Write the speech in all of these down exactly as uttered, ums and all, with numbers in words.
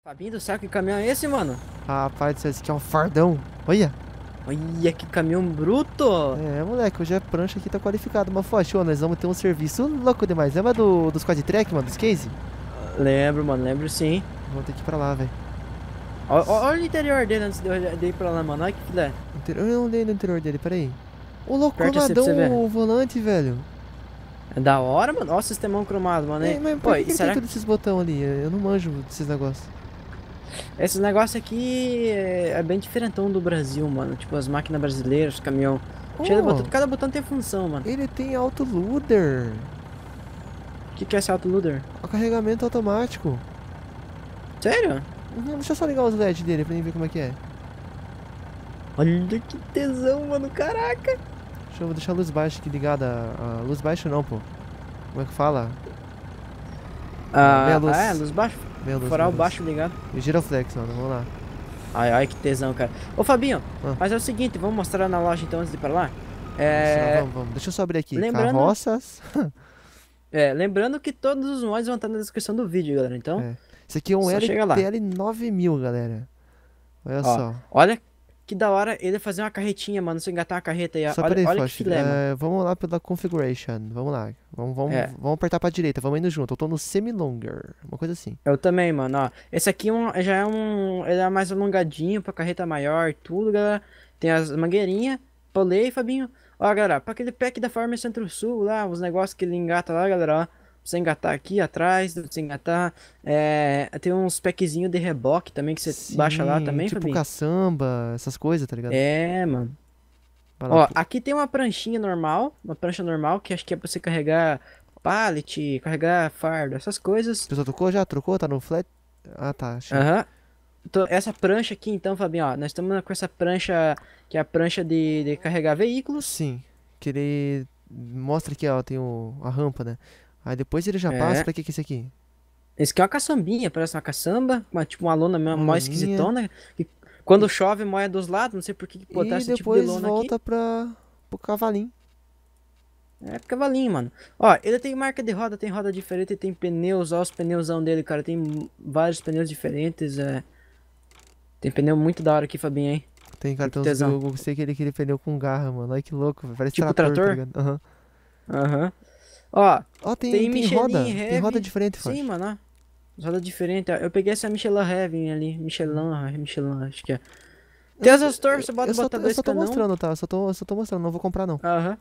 Fabinho do céu, que caminhão é esse, mano? Rapaz do céu, esse aqui é um fardão. Olha. Olha que caminhão bruto! É, moleque, hoje a prancha aqui tá qualificada. Mas, Foch, ô, nós vamos ter um serviço louco demais. Lembra do, dos quad track, mano, dos case? Lembro, mano, lembro sim. Vamos ter que ir pra lá, velho. Ó- ó- Olha o interior dele antes de eu de ir pra lá, mano. Olha que filé. Eu não olhei no interior dele, peraí. Ô, louco, Aperte assim pra você ver. cromadão o volante, velho. É da hora, mano. Ó o sistemão cromado, mano. É, Aí. mas Pô, por que, e que ele será tem que todos esses botões ali? Eu não manjo desses negócios. esse negócio aqui é é bem diferentão do Brasil, mano? Tipo, as máquinas brasileiras, os caminhão. Cheio de Oh, botão, cada botão tem função, mano. ele tem autoloader. O que, que é esse autoloader? O carregamento automático. Sério? Uhum, deixa eu só ligar os L E D dele pra mim ver como é que é. Olha que tesão, mano. Caraca. Deixa eu deixar a luz baixa aqui ligada. A luz baixa não, pô. Como é que fala? Ah, meia luz. ah, é, luz baixo. Meia luz, Foral meia luz. baixo ligado. E giroflex, mano. Vamos lá. Ai, ai, que tesão, cara. Ô, Fabinho, Ah. mas é o seguinte, vamos mostrar na loja então antes de ir pra lá? Vamos, É, vamos, vamos. Deixa eu só abrir aqui. lembrando- Carroças. é, lembrando que todos os mods vão estar na descrição do vídeo, galera. Então, É. Esse aqui é um Só chega lá. L T L nove mil, galera. Olha ó, só. olha que da hora ele fazer uma carretinha, mano. Se engatar uma carreta aí, ó. Só Olha, peraí, olha que Foch. filé, mano. É, vamos lá pela configuration. Vamos lá. Vamos, vamos, É. vamos apertar pra direita. Vamos indo junto. Eu tô no semi-longer. Uma coisa assim. Eu também, mano, ó. Esse aqui é um- já é um. Ele é mais alongadinho pra carreta maior e tudo, galera. Tem as mangueirinhas. Pulei, Fabinho. Ó, galera, pra aquele pack da Farm Centro-Sul lá, os negócios que ele engata lá, galera, ó. Pra você engatar aqui atrás, pra você engatar. É, tem uns packzinhos de reboque também que você Sim, baixa lá também, tipo Fabinho. caçamba, essas coisas, tá ligado? É, mano. Vai lá, Ó, pô. aqui tem uma pranchinha normal, uma prancha normal, que acho que é pra você carregar pallet, carregar fardo, essas coisas. A pessoa trocou já? Trocou? Tá no flat? Ah, tá. Achei. Aham. Então, essa prancha aqui, então, Fabinho, ó, nós estamos com essa prancha, que é a prancha de, de carregar veículos. Sim. Que ele mostra aqui, ó, tem o, a rampa, né? Aí depois ele já É. passa pra que que é esse aqui? Esse aqui é uma caçambinha, parece uma caçamba, uma, tipo uma lona mesmo, Uma mó loninha. esquisitona. Que quando chove, moia dos lados, não sei por que que botar E esse tipo de depois lona volta aqui. pra, pro cavalinho. É cavalinho, mano. Ó, ele tem marca de roda, tem roda diferente, tem pneus, ó os pneusão dele, cara. Tem vários pneus diferentes, é. Tem pneu muito da hora aqui, Fabinho, hein? Tem cara, Que tem uns, tesão. eu gostei que ele queria pneu com garra, mano. Olha que louco, velho. Parece Tipo trator, tá trator? ligado? Aham. Aham. Ó, Ó, tem, tem tem, Michelin roda. Tem Heavy. roda diferente, Foch. sim, mano, ó. Roda diferente, ó. Eu peguei essa Michelin Heavy ali. Michelin, Michelin, acho que é. Tem as Astor, você bota Eu só, botar tô- eu dois só tô canão. mostrando, tá? Eu só tô, eu só tô mostrando, não vou comprar, não. Aham.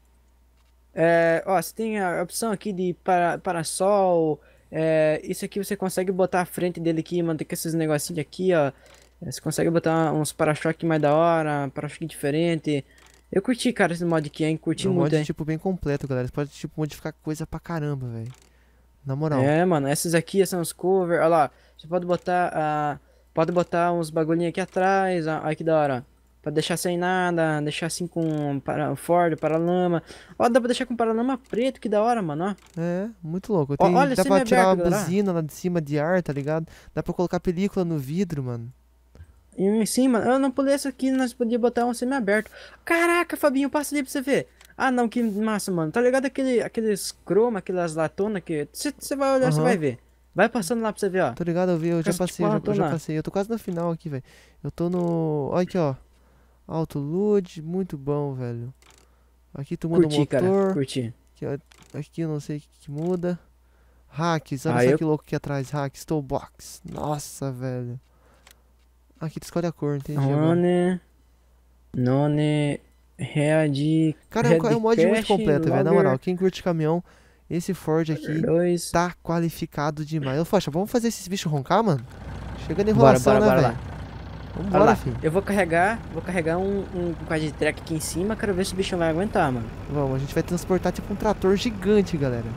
É, ó, você tem a opção aqui de para, parasol. É, isso aqui você consegue botar a frente dele aqui, mano. Tem com esses negocinhos aqui, ó. É, você consegue botar uns para-choque mais da hora, para-choque diferente. Eu curti, cara, esse mod aqui, hein? Curti É um muito, mod, hein? tipo, bem completo, galera. Você pode, tipo, modificar coisa pra caramba, velho. Na moral. É, mano, essas aqui são os cover. Olha lá, você pode botar, ah, pode botar uns bagulhinhos aqui atrás. ó, Olha que da hora. Pra deixar sem nada, deixar assim com para, Ford, paralama. Ó, dá pra deixar com paralama preto, que da hora, mano, ó. É, muito louco. Ó, Tem, olha, dá pra tirar a semi-aberto, galera. buzina lá de cima de ar, tá ligado? Dá pra colocar película no vidro, mano. E em cima, eu não pulei essa aqui, nós podíamos botar um semi-aberto. Caraca, Fabinho, passa ali pra você ver. Ah, não, que massa, mano. Tá ligado aquele, aqueles chroma, aquelas latonas que... Você vai olhar, você Aham. vai ver. Vai passando lá pra você ver, ó. Tô ligado, eu vi, eu já Parece passei, tipo eu já, uma eu já latona. passei. Eu tô quase no final aqui, velho. Eu tô no... Olha aqui, ó. Autoload, muito bom, velho. Aqui tu muda o Curti, cara, motor. curti. Aqui, ó, aqui eu não sei o que, que muda. Hacks, olha Ah, só eu- que louco aqui atrás. Hacks, toolbox. Nossa, velho. Aqui tu escolhe a cor, entendi agora. None... None... Read... Cara, é um, é um mod muito completo, velho. Na moral, quem curte caminhão, esse Ford aqui dois... tá qualificado demais. Ô, Focha, vamos fazer esses bichos roncar, mano? Chegando em Bora, enrolação, bora, bora né, lá. velho? Olha Vambora, lá, filho. eu vou carregar, vou carregar um, um quad track aqui em cima, quero ver se o bicho vai aguentar, mano. Vamos, a gente vai transportar tipo um trator gigante, galera.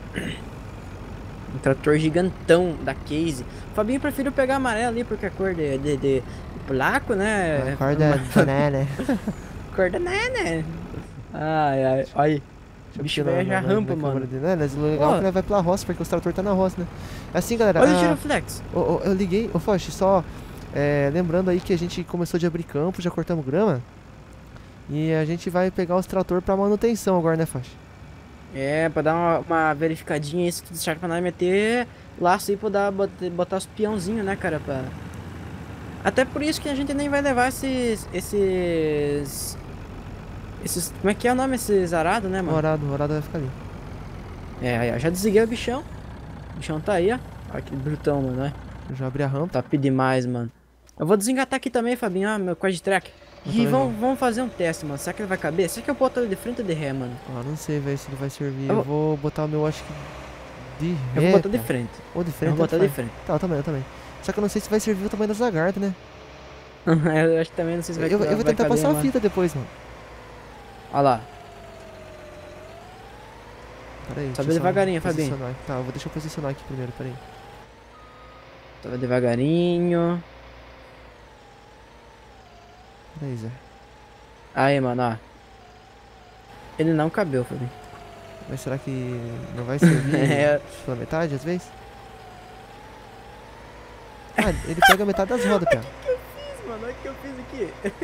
Um trator gigantão da Case. Fabinho prefiro pegar amarelo ali, porque a cor de, de, de placo, né? Acorda, banana. Cor da né? Ai, ai, olha. O bicho velho já rampa, mano. Né? Mas o legal é Ó. que ele vai pela roça, porque os trator tá na roça, né? Assim, galera, Olha o a- giroflex. Ô, ô, eu liguei, ô Foch, só é, lembrando aí que a gente começou de abrir campo, já cortamos grama. E a gente vai pegar os trator pra manutenção agora, né, Foch? É, pra dar uma, uma verificadinha aí se tudo certo pra nós meter laço aí pra dar, botar, botar os peãozinhos, né, cara? Pra... Até por isso que a gente nem vai levar esses. Esses. Esses. Como é que é o nome? Esses arados, né, O mano? arado, o arado vai ficar ali. É, aí, ó, já desliguei o bichão. O bichão tá aí, ó. Olha que brutão, mano, né? Eu já abri a rampa. Top demais, mano. Eu vou desengatar aqui também, Fabinho, ó, meu quad track. Eu E também vou. vamos, vamos fazer um teste, mano. Será que ele vai caber? Será que eu boto ele de frente ou de ré, mano? Ah, não sei, velho, se ele vai servir. Eu Eu vou, vou botar o meu, acho que de eu vou ré, botar de pô. frente. Ou de Eu frente, vou tanto botar de faz. frente. Tá, eu também, eu também. Só que eu não sei se vai servir o tamanho das lagartas, né? Eu acho que também não sei se vai, Eu, eu vou vai tentar caber, passar a mano. fita depois, mano. Olha lá. Pera aí, Sobe deixa eu só devagarinho, Fabinho. posicionar. Tá, eu vou deixar eu posicionar aqui primeiro, pera aí. Sobe devagarinho. Pera aí, Zé. Aí, mano, ó. Ele não cabeu, Fabinho. Mas será que não vai servir É. pela metade, às vezes? Ah, ele pega metade das rodas, cara. Mano, olha o que eu fiz aqui.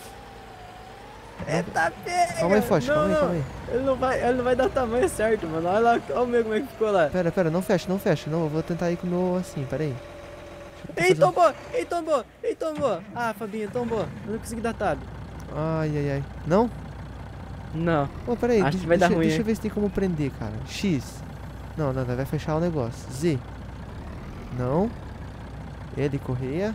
É, Eita, pega! calma aí, Foch, Não, calma aí, não. calma aí. Ele não vai, ele não vai dar o tamanho certo, mano. Olha lá, olha o meu como é que ficou lá. Pera, pera, não fecha, não fecha. Não, eu vou tentar ir com o meu assim, pera aí. Deixa Ei, eu fazer um- tombou! Ei, tombou! Ei, tombou! Ah, Fabinho, tombou. Eu não consegui dar tab. Ai, ai, ai. Não? Não. Pô, pera aí, Acho deixa, que vai dar deixa- ruim, deixa eu hein? ver se tem como prender, cara. X. Não, não, não, vai fechar o negócio. Z. Não. Ele, correia.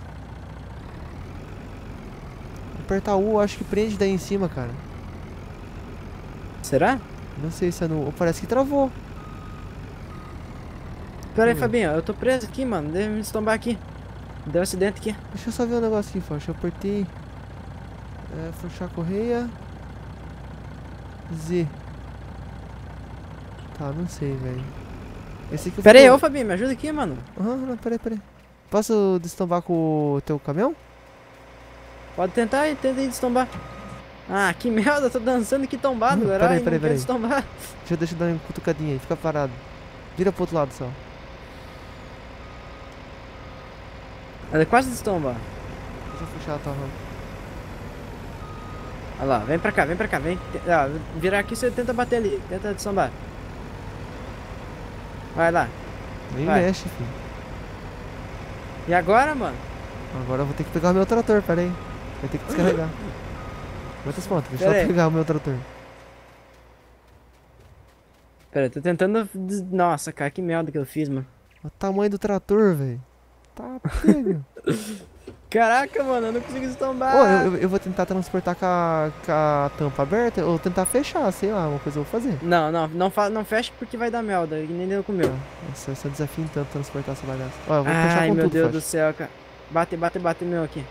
Apertar U, acho que prende daí em cima, cara. Será? Não sei se é no... Parece que travou. Pera aí, Hum. Fabinho, eu tô preso aqui, mano. Deve me estombar aqui. Deu um acidente aqui. Deixa eu só ver um negócio aqui, Foch. Eu apertei. É, fechar a correia. Z. Tá, não sei, velho. Esse aqui eu Pera aí, fico- ô Fabinho, me ajuda aqui, mano. Aham, não, peraí, peraí. Posso destombar com o teu caminhão? Pode tentar e tenta aí destombar. Ah, que merda, eu tô dançando aqui tombado, Hum, galera. peraí, Ai, peraí, não quero peraí. destombar. Deixa eu, deixa eu dar uma cutucadinha aí, fica parado. Vira pro outro lado só. Ela quase destomba. Deixa eu fechar a tua rampa. Olha lá, vem pra cá, vem pra cá, vem. Ah, virar aqui, você tenta bater ali, tenta destombar. Vai lá. Nem Vai. mexe, filho. E agora, mano? Agora eu vou ter que pegar o meu trator, pera aí. Vai ter que descarregar. Quantas pontas? Deixa Pera eu aí. pegar o meu trator. Pera, eu tô tentando. des- Nossa, cara, que merda que eu fiz, mano. Olha o tamanho do trator, velho. Tá pega. Caraca, mano, eu não consigo destombar. Ô, eu, eu- eu vou tentar transportar com a, com a tampa aberta ou tentar fechar, sei lá, uma coisa eu vou fazer. Não, não, não, fa... não fecha porque vai dar merda, que nem deu com o meu. Nossa, esse é um desafio tanto transportar essa bagaça. Ó, eu vou fechar Ai, com meu tudo, Deus Foch. do céu, cara. Bate, bate, bate meu aqui.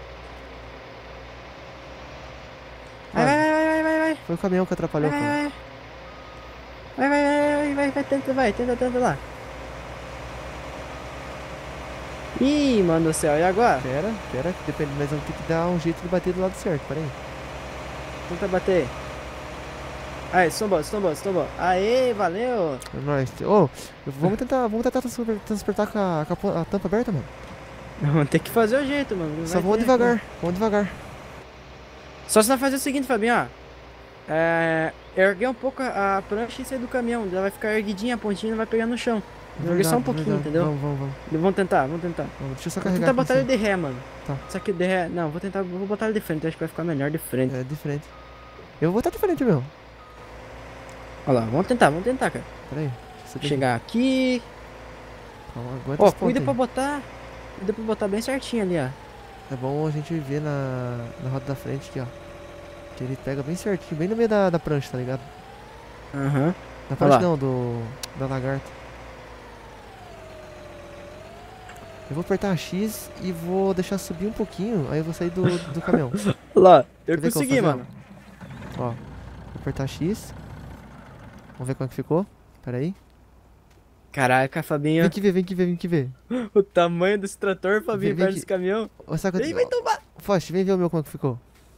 Vai, Ah, vai, vai, vai, vai, vai. Foi o caminhão que atrapalhou, Vai, cara. vai, vai, vai, vai, vai, vai, vai, tenta, vai, tenta, tenta lá. Ih, mano do céu, e agora? Pera, pera, que depende, mas vamos ter que dar um jeito de bater do lado certo, pera aí. Tenta bater. Aí, estombou, estombou, estombou. Aê, valeu. É nóis. Ô, eu- vamos tentar, vamos tentar transpor- transportar com a, com a po- a tampa aberta, mano. Vamos ter que fazer o jeito, mano. não Só vai vamos ter devagar, vamos devagar. como. Só se nós fazer o seguinte, Fabinho, ó. É, erguer um pouco a a prancha e sair do caminhão. Ela vai ficar erguidinha, a pontinha não vai pegar no chão. Erguer só um Verdade, pouquinho, verdade. entendeu? Vamos, vamos, vamos. Vamos tentar, vamos tentar. Vamos, deixa eu só Vou carregar tentar aqui botar em ele de ré, mano. Tá. Só que de ré. Não, vou tentar. Vou botar ele de frente. Acho que vai ficar melhor de frente. cima. É, de frente. Eu vou estar de frente, meu. Olha lá, vamos tentar, vamos tentar, cara. Pera aí. Você tem que- Chegar aqui. Calma, aguenta Ó, as pontas cuida aí. pra botar. Cuida pra botar bem certinho ali, ó. É bom a gente ver na, na roda da frente aqui, ó. Que ele pega bem certinho, bem no meio da, da prancha, tá ligado? Aham. Na Olha prancha lá. não, do. Da lagarta. Eu vou apertar X e vou deixar subir um pouquinho, aí eu vou sair do, do caminhão. Olha lá, eu Quer ver o que eu vou consegui, fazer, mano. Ó, vou apertar X. Vamos ver como é que ficou. Pera aí. Caraca, Fabinho. Vem que ver, vem que ver, vem que ver. O tamanho desse trator, Fabinho, Vem- vem perto aqui. desse caminhão. Ô, sabe quanto- Ei, vai tomar. Foch, vem ver o meu como é que ficou.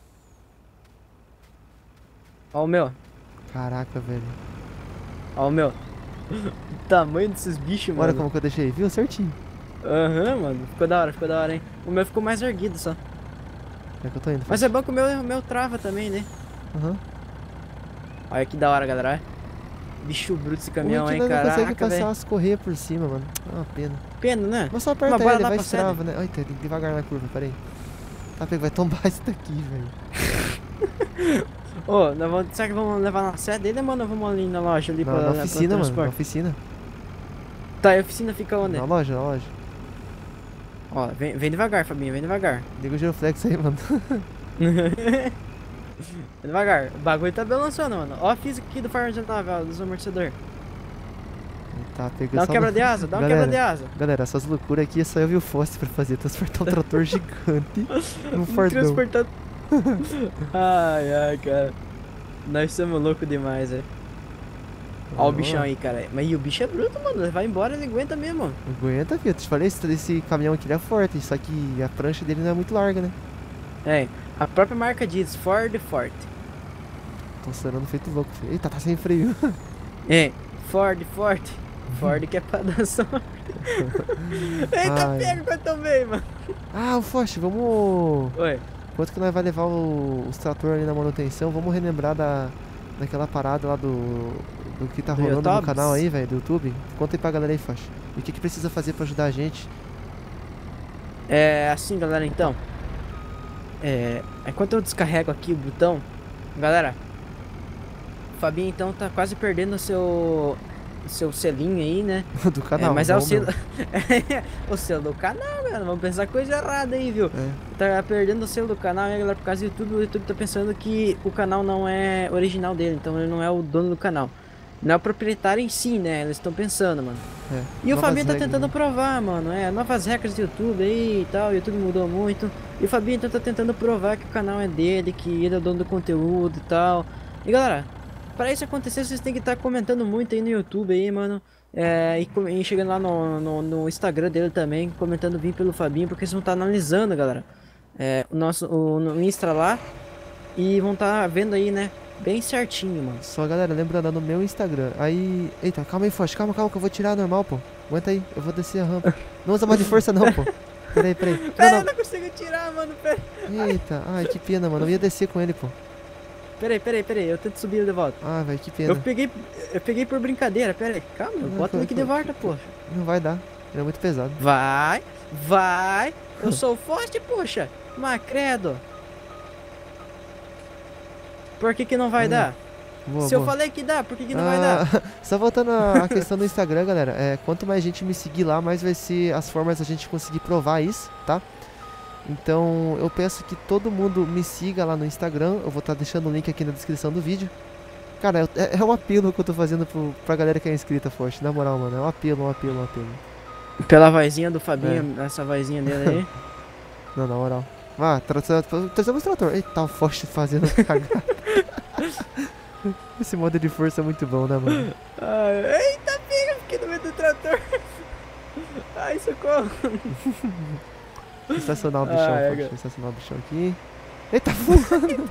Ó o meu. Caraca, velho. Ó o meu. O tamanho desses bichos, mano. Olha como que eu deixei, viu? Certinho. Aham, mano. Ficou da hora, ficou da hora, hein. O meu ficou mais erguido só. É que eu tô indo. Mas é bom que o meu, o meu trava também, né? Aham. Olha que da hora, galera. Bicho bruto esse O caminhão, Rick hein, não consegue caraca, passar velho. as correias por cima, mano. É uma pena. Pena, né? Mas só Mas aperta bora ele, lá vai pra sede. estrava, né? Ai, tem que ir devagar na curva, peraí. Tá, pega, vai tombar isso daqui, velho. Ô, nós vamos, será que vamos levar na sede dele, mano? Ou vamos ali na loja ali Na, pra, na pra oficina, mano, na transporte? oficina. Tá, e a oficina fica onde? Na loja, na loja. Ó, vem, vem devagar, Fabinho, vem devagar. Liga o giroflex aí, mano. Vem devagar. O bagulho tá balançando, mano. Ó a física aqui do Farm dezenove, ó, dos amortecedor. Tá, pega Dá um só quebra no- de asa, dá um Galera, quebra de asa. Galera, essas loucuras aqui é só eu vi o Fosse pra fazer. Transportar um trator gigante num fordão. Transportando. Ai, ai, cara. Nós somos loucos demais, velho. Ó o bichão aí, cara. Mas e o bicho é bruto, mano. Ele vai embora, ele aguenta mesmo, mano. Aguenta, filho. Eu te falei, esse, esse caminhão aqui ele é forte. Só que a prancha dele não é muito larga, né? É, a própria marca diz Ford Forte. Tô acelerando feito louco, filho. Eita, tá sem freio. É, Ford Forte. Ford que é pra dar sorte. Eita, Ai. pega quanto eu veio, mano. Ah, o Foch, vamos... Oi. Quanto que nós vai levar o, os trator ali na manutenção? Vamos relembrar da, daquela parada lá do, do que tá Do rolando no YouTubes? canal aí, velho, do YouTube. Conta aí pra galera aí, Foch. E o que que precisa fazer pra ajudar a gente? É assim, galera, então. É, enquanto eu descarrego aqui o botão, galera, o Fabinho então tá quase perdendo o seu o seu selinho aí, né? do canal. É, mas é o não selo, meu. o selo do canal, mano. Vamos pensar coisa errada aí, viu? É. Tá perdendo o selo do canal, né, galera? Por causa do YouTube, o YouTube tá pensando que o canal não é original dele, então ele não é o dono do canal. Não é o proprietário em si, né? Eles estão pensando, mano. É. E o Novas Fabinho tá regras, tentando né? provar, mano, é, novas regras do YouTube aí e tal, o YouTube mudou muito. E o Fabinho então tá tentando provar que o canal é dele, que ele é o dono do conteúdo e tal. E galera, pra isso acontecer, vocês têm que estar comentando muito aí no YouTube aí, mano. É, e, com- e chegando lá no, no, no Instagram dele também, comentando vir pelo Fabinho, porque eles vão estar analisando, galera. É, o nosso o, no Insta lá. E vão estar vendo aí, né? Bem certinho, mano. Só, galera, lembrando, no meu Instagram. Aí... Eita, calma aí, Foch. Calma, calma, que eu vou tirar normal, pô. Aguenta aí, eu vou descer a rampa. Não usa mais de força não, pô. Peraí, peraí. Pera, Não, eu não consigo tirar, mano. Pera, não. Eita, ai, que pena, mano. Eu ia descer com ele, pô. peraí, peraí, peraí. Eu tento subir ele de volta. Ah, velho, que Eu pena. peguei, eu peguei por brincadeira, pera aí, calma, Não, bota ele aqui de volta, poxa. Não vai dar. Ele é muito pesado. Vai, vai, eu sou forte, poxa, mas credo. Por que que não vai Hum, dar? Boa, Se eu boa. falei que dá, por que que não vai dar? Ah, só voltando à questão do Instagram, galera. É, quanto mais gente me seguir lá, mais vai ser as formas da gente conseguir provar isso, tá? Então eu peço que todo mundo me siga lá no Instagram. Eu vou estar deixando o link aqui na descrição do vídeo. Cara, eu- é, é um apelo que eu tô fazendo pro, pra galera que é inscrita, forte. Na moral, mano. É um apelo, um apelo, um apelo. Pela vozinha do Fabinho, essa vozinha dele aí. Não, na moral. Ah, trazemos o trator. Eita, o Forte fazendo cagada. Esse modo de força é muito bom, né, mano? Ai, eita, pega, fiquei no meio do trator. Ai, socorro. Estacionar o bichão, Ah, é, Forte. cara. Estacionar o bichão aqui. Eita, voando!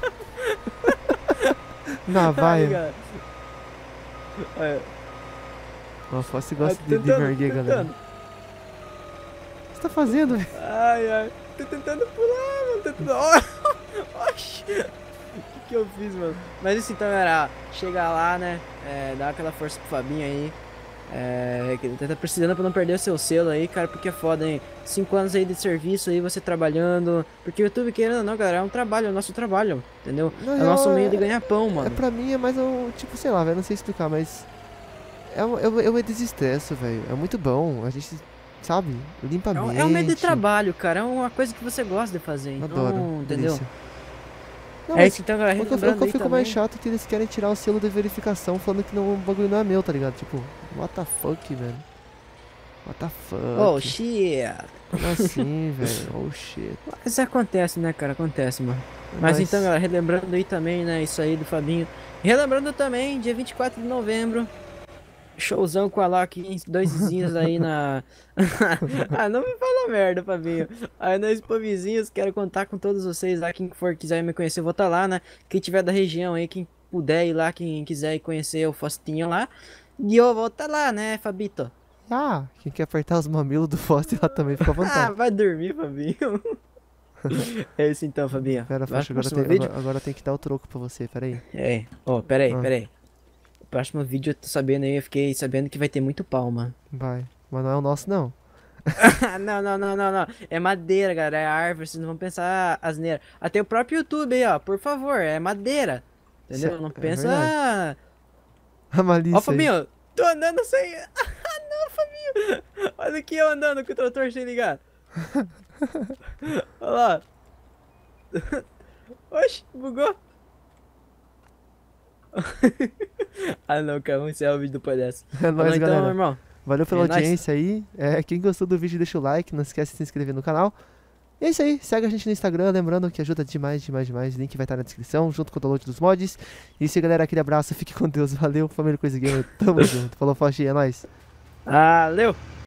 Na Ai, vaia. cara. Ai, O Forte ai, gosta tô de, de tentando, me erguer, tô galera. O tentando. que você tá fazendo, velho? Ai, ai, tô tentando pular, mano, tô tentando... Ó, oxi, o que que eu fiz, mano? Mas isso então era chegar lá, né, é, dar aquela força pro Fabinho aí, é, que ele tá precisando pra não perder o seu selo aí, cara, porque é foda, hein, cinco anos aí de serviço aí, você trabalhando, porque o YouTube, querendo ou não, galera, é um trabalho, é o nosso trabalho, entendeu? Na É o real, nosso meio é- de ganhar pão, É, mano. pra mim é mais um, tipo, sei lá, velho, não sei explicar, mas é um, é um, é um desestresso, velho. É muito bom. A gente, sabe, limpa a É um, mente. é um meio de trabalho, cara, é uma coisa que você gosta de fazer, então, Adoro, entendeu? delícia. Não, É mas isso então, galera, o que eu, o que relembrando eu aí fico mais também. chato é que eles querem tirar o selo de verificação falando que não, o bagulho não é meu, tá ligado? Tipo, what the fuck, velho? What the fuck? Oh, shit. Como assim, velho? Oh shit. Mas acontece, né, cara? Acontece, mano. É Mas nóis. então, galera, relembrando aí também, né, isso aí do Fabinho. E relembrando também, dia vinte e quatro de novembro, showzão com a Loki, em dois vizinhos aí na... Ah, não me fala merda, Fabinho. Aí nós, pô, vizinhos, quero contar com todos vocês lá, quem for quiser me conhecer, eu vou estar lá, né? Quem tiver da região aí, quem puder ir lá, quem quiser ir conhecer o Faustinho lá. E eu vou estar lá, né, Fabito? Ah, quem quer apertar os mamilos do Foster lá também, fica à Ah, vontade. vai dormir, Fabinho. É isso então, Fabinho. Pera, Vai Foster, pro agora, próximo tem, vídeo? agora, agora tem que dar o troco pra você, pera aí. É. Ó, pera aí, Ah. pera aí. próximo vídeo eu tô sabendo aí, eu fiquei sabendo que vai ter muito palma. Vai. Mas não é o nosso, não. Não, não, não, não, não. É madeira, galera. É árvore. Vocês não vão pensar asneira. Até o próprio YouTube aí, ó. Por favor, é madeira. Isso Entendeu? é- Não é pensa. verdade. "Ah, A Ó, malícia aí. Fabinho, tô andando sem. Ah, não, Fabinho. Olha aqui eu andando com o trator sem ligar. Olha lá. Oxi, bugou. Ah, não, cara. Vamos encerrar o vídeo depois dessa. É Falou nóis, então, galera. irmão. Valeu pela É nóis. audiência aí. É, quem gostou do vídeo, deixa o like. Não esquece de se inscrever no canal. E é isso aí. Segue a gente no Instagram. Lembrando que ajuda demais, demais, demais. O link vai estar na descrição, junto com o download dos mods. E isso aí, galera. Aquele abraço. Fique com Deus. Valeu, família Coisa Gamer. Tamo junto. Falou, Foxy. É nóis. Valeu.